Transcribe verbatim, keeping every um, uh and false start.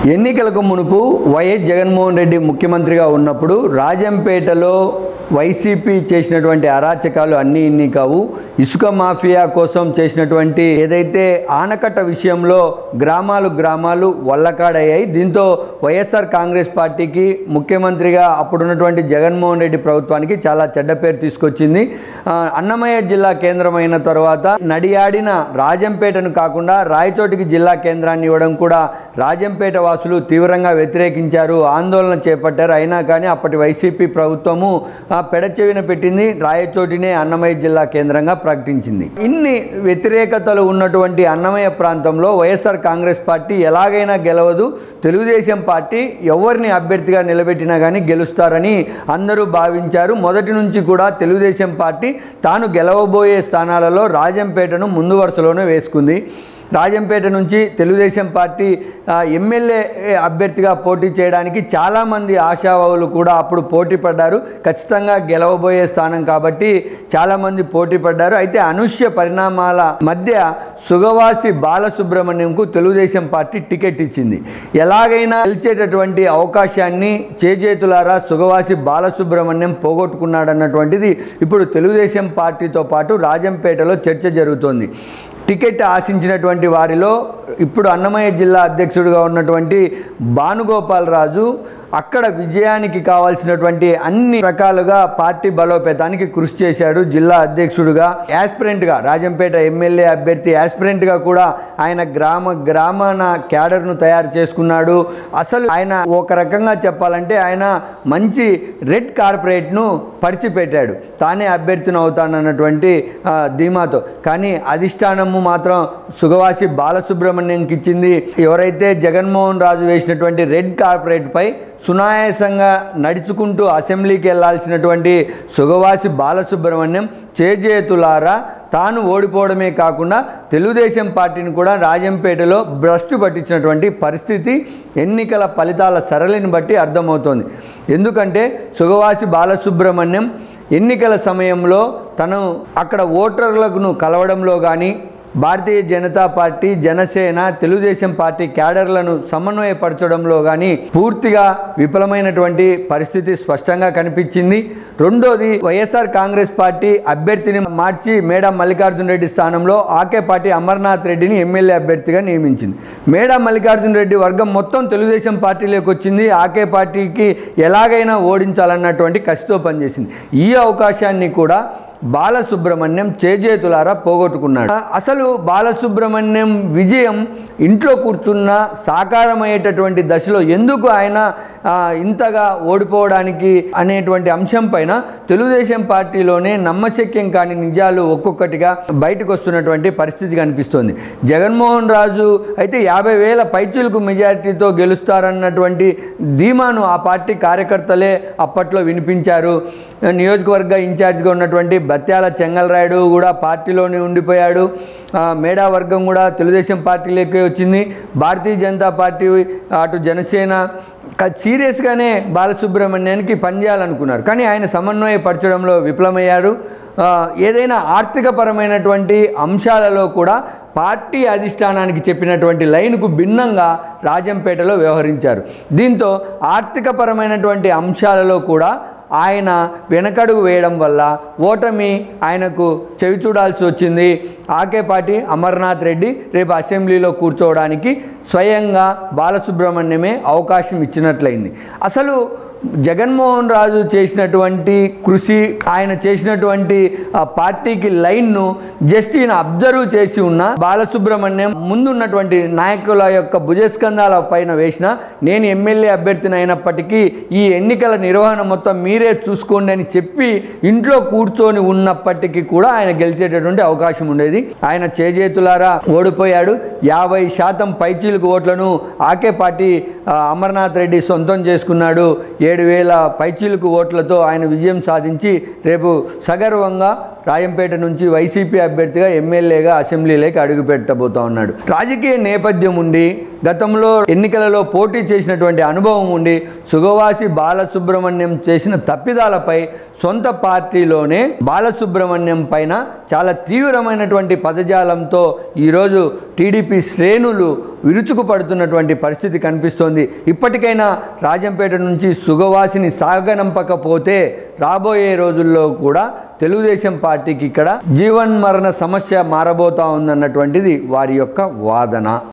ఎన్నికలకు మునుపు వైఎస్ జగన్మోహన్ రెడ్డి ముఖ్యమంత్రిగా ఉన్నప్పుడు రాజంపేటలో వైసీపీ చేసినటువంటి అరాచకాలు అన్నీ ఇన్ని కావు. ఇసుక మాఫియా కోసం చేసినటువంటి ఏదైతే ఆనకట్ట విషయంలో గ్రామాలు గ్రామాలు వల్లకాడయ్యాయి. దీంతో వైఎస్ఆర్ కాంగ్రెస్ పార్టీకి ముఖ్యమంత్రిగా అప్పుడున్నటువంటి జగన్మోహన్ రెడ్డి ప్రభుత్వానికి చాలా చెడ్డ పేరు తీసుకొచ్చింది. అన్నమయ్య జిల్లా కేంద్రమైన తర్వాత నడియాడిన రాజంపేటను కాకుండా రాయచోటికి జిల్లా కేంద్రాన్ని ఇవ్వడం కూడా రాజంపేట వాసులు తీవ్రంగా వ్యతిరేకించారు, ఆందోళన చేపట్టారు. అయినా కానీ అప్పటి వైసీపీ ప్రభుత్వము పెడచెవిన పెట్టింది, రాయచోటినే అన్నమయ్య జిల్లా కేంద్రంగా ప్రకటించింది. ఇన్ని వ్యతిరేకతలు ఉన్నటువంటి అన్నమయ్య ప్రాంతంలో వైఎస్ఆర్ కాంగ్రెస్ పార్టీ ఎలాగైనా గెలవదు, తెలుగుదేశం పార్టీ ఎవరిని అభ్యర్థిగా నిలబెట్టినా కానీ గెలుస్తారని అందరూ భావించారు. మొదటి నుంచి కూడా తెలుగుదేశం పార్టీ తాను గెలవబోయే స్థానాలలో రాజంపేటను ముందు వరుసలోనే వేసుకుంది. రాజంపేట నుంచి తెలుగుదేశం పార్టీ ఎమ్మెల్యే అభ్యర్థిగా పోటీ చేయడానికి చాలామంది ఆశావాహులు కూడా అప్పుడు పోటీ పడ్డారు. ఖచ్చితంగా గెలవబోయే స్థానం కాబట్టి చాలామంది పోటీ పడ్డారు. అయితే అనూహ్య పరిణామాల మధ్య సుగవాసి బాలసుబ్రహ్మణ్యంకు తెలుగుదేశం పార్టీ టికెట్ ఇచ్చింది. ఎలాగైనా గెలిచేటటువంటి అవకాశాన్ని చేజేతులారా సుగవాసి బాలసుబ్రహ్మణ్యం పోగొట్టుకున్నాడన్నటువంటిది ఇప్పుడు తెలుగుదేశం పార్టీతో పాటు రాజంపేటలో చర్చ జరుగుతోంది. టికెట్ ఆశించినటువంటి వారిలో ఇప్పుడు అన్నమయ్య జిల్లా అధ్యక్షుడిగా ఉన్నటువంటి భానుగోపాలరాజు అక్కడ విజయానికి కావాల్సినటువంటి అన్ని రకాలుగా పార్టీ బలోపేతానికి కృషి చేశాడు. జిల్లా అధ్యక్షుడిగా యాస్పిరెంట్గా రాజంపేట ఎమ్మెల్యే అభ్యర్థి యాస్పిరెంట్గా కూడా ఆయన గ్రామ గ్రామాన క్యాడర్ను తయారు చేసుకున్నాడు. అసలు ఆయన ఒక రకంగా చెప్పాలంటే ఆయన మంచి రెడ్ కార్పొరేట్ను పరిచిపెట్టాడు, తానే అభ్యర్థిని అవుతానన్నటువంటి ధీమాతో. కానీ అధిష్టానము మాత్రం సుగవాసి బాలసుబ్రహ్మణ్యంకి ఇచ్చింది. ఎవరైతే జగన్మోహన్ రాజు వేసినటువంటి రెడ్ కార్పొరేట్పై సునాయాసంగా నడుచుకుంటూ అసెంబ్లీకి వెళ్లాల్సినటువంటి సుగవాసి బాలసుబ్రహ్మణ్యం చేజేతులారా తాను ఓడిపోవడమే కాకుండా తెలుగుదేశం పార్టీని కూడా రాజంపేటలో భ్రష్టు పట్టించినటువంటి పరిస్థితి ఎన్నికల ఫలితాల సరళిని బట్టి అర్థమవుతోంది. ఎందుకంటే సుగవాసి బాలసుబ్రహ్మణ్యం ఎన్నికల సమయంలో తను అక్కడ ఓటర్లను కలవడంలో కానీ భారతీయ జనతా పార్టీ, జనసేన, తెలుగుదేశం పార్టీ క్యాడర్లను సమన్వయపరచడంలో కానీ పూర్తిగా విఫలమైనటువంటి పరిస్థితి స్పష్టంగా కనిపించింది. రెండోది, వైఎస్ఆర్ కాంగ్రెస్ పార్టీ అభ్యర్థిని మార్చి మేడా మల్లికార్జున రెడ్డి స్థానంలో ఆకే పార్టీ అమర్నాథ్ రెడ్డిని ఎమ్మెల్యే అభ్యర్థిగా నియమించింది. మేడా మల్లికార్జున రెడ్డి వర్గం మొత్తం తెలుగుదేశం పార్టీలోకి వచ్చింది. ఆకే పార్టీకి ఎలాగైనా ఓడించాలన్నటువంటి కసితో పనిచేసింది. ఈ అవకాశాన్ని కూడా బాలసుబ్రహ్మణ్యం చేజేతులారా పోగొట్టుకున్నాడు. అసలు బాలసుబ్రహ్మణ్యం విజయం ఇంట్లో కూర్చున్న సాకారమయ్యేటటువంటి దశలో ఎందుకు ఆయన ఇంతగా ఓడిపోవడానికి అనేటువంటి అంశం పైన తెలుగుదేశం పార్టీలోనే నమ్మశక్యం కాని నిజాలు ఒక్కొక్కటిగా బయటకు వస్తున్నటువంటి పరిస్థితి కనిపిస్తోంది. జగన్మోహన్ రాజు అయితే యాభై వేల పైచీలకు మెజారిటీతో గెలుస్తారన్నటువంటి ధీమాను ఆ పార్టీ కార్యకర్తలే అప్పట్లో వినిపించారు. నియోజకవర్గ ఇన్ఛార్జిగా ఉన్నటువంటి బత్యాల చెంగల్రాయుడు కూడా పార్టీలోనే ఉండిపోయాడు. మేడా వర్గం కూడా తెలుగుదేశం పార్టీలోకి వచ్చింది. భారతీయ జనతా పార్టీ, అటు జనసేన సీరియస్గానే బాలసుబ్రహ్మణ్యానికి పనిచేయాలనుకున్నారు. కానీ ఆయన సమన్వయపరచడంలో విఫలమయ్యాడు. ఏదైనా ఆర్థికపరమైనటువంటి అంశాలలో కూడా పార్టీ అధిష్టానానికి చెప్పినటువంటి లైన్కు భిన్నంగా రాజంపేటలో వ్యవహరించారు. దీంతో ఆర్థికపరమైనటువంటి అంశాలలో కూడా ఆయన వెనకడుగు వేయడం వల్ల ఓటమి ఆయనకు చెవి చూడాల్సి వచ్చింది. ఆకే పార్టీ అమర్నాథ్ రెడ్డి రేపు అసెంబ్లీలో కూర్చోవడానికి స్వయంగా బాలసుబ్రహ్మణ్యమే అవకాశం ఇచ్చినట్లయింది. అసలు జగన్మోహన్ రాజు చేసినటువంటి కృషి, ఆయన చేసినటువంటి పార్టీకి లైన్ను జస్ట్ ఈయన అబ్జర్వ్ చేసి ఉన్న బాలసుబ్రహ్మణ్యం ముందున్నటువంటి నాయకుల యొక్క భుజస్కంధాల పైన వేసిన నేను ఎమ్మెల్యే అభ్యర్థిని అయినప్పటికీ ఈ ఎన్నికల నిర్వహణ మొత్తం మీరే చూసుకోండి అని చెప్పి ఇంట్లో కూర్చొని ఉన్నప్పటికీ కూడా ఆయన గెలిచేటటువంటి అవకాశం ఉండేది. ఆయన చేజేతులారా ఓడిపోయాడు. యాభై శాతం పైచీలకు ఓట్లను ఆకే పార్టీ అమర్నాథ్ రెడ్డి సొంతం చేసుకున్నాడు. ఏడు వేల పైచీలకు ఓట్లతో ఆయన విజయం సాధించి రేపు సగర్వంగా రాజంపేట నుంచి వైసీపీ అభ్యర్థిగా ఎమ్మెల్యేగా అసెంబ్లీలోకి అడుగుపెట్టబోతా ఉన్నాడు. రాజకీయ నేపథ్యం ఉండి గతంలో ఎన్నికలలో పోటీ చేసినటువంటి అనుభవం ఉండి సుగవాసి బాలసుబ్రహ్మణ్యం చేసిన తప్పిదాలపై సొంత పార్టీలోనే బాలసుబ్రహ్మణ్యం పైన చాలా తీవ్రమైనటువంటి పదజాలంతో ఈరోజు టీడీపీ శ్రేణులు విరుచుకుపడుతున్నటువంటి పరిస్థితి కనిపిస్తోంది. ఇప్పటికైనా రాజంపేట నుంచి సుగవాసిని సాగనంపకపోతే రాబోయే రోజుల్లో కూడా తెలుగుదేశం పార్టీకి ఇక్కడ జీవన్మరణ సమస్య మారబోతా ఉందన్నటువంటిది వారి యొక్క వాదన.